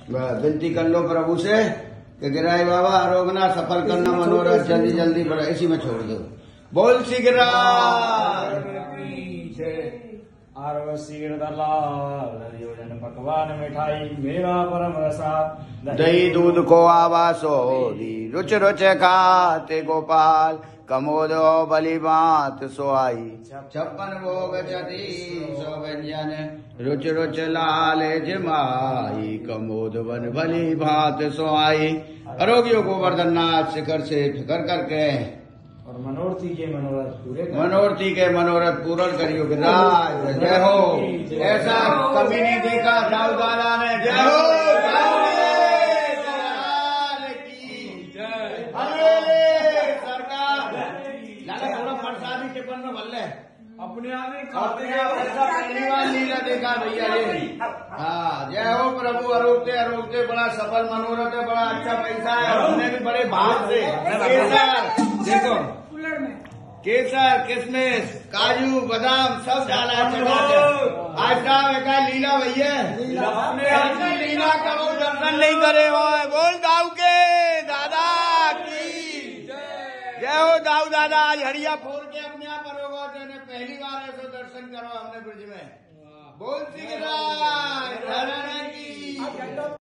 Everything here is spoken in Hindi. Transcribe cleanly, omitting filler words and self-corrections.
विनती कर लो प्रभु से कि गिराए बाबा आरोगना सफल करना मनोरथ जल्दी जल्दी बड़ा इसी में छोड़ दो। बोल श्री आरो शीर दलाल योजन पकवान मिठाई मेरा परम रसा दही दूध को आवासो रुच रुच खाते गोपाल कमोद बलि बात सोआई 56 भोग जति सो व्यंजन रुच रुच लाल जमाई कमोद बन बलि भात सोआई। आरोग्यों को वर्धननाथ शिखर से फिकर करके और मनोरथी के मनोरथ पूर्ण करियो गिरिराज। जय हो। ऐसा कभी नहीं देखा दाऊ दादा ने। जय हो सरकार। लाला थोड़ा प्रसादी टिफिन में भर ले अपने आप ही पहली बार लीला देखा भैया ये। हाँ जय हो प्रभु। अरोगते बड़ा सफल मनोरथ है, बड़ा अच्छा पैसा है। हमने भी बड़े भाग से देखो केसर किशमिश काजू बादाम सब डाला आज का लीला भैया। लीला करो दर्शन नहीं करे हो। बोल दाऊ के दादा की जय हो। दाऊ दादा आज हरिया फोड़ के अपने आप पहली बार ऐसे दर्शन करो हमने ब्रिज में। बोल श्री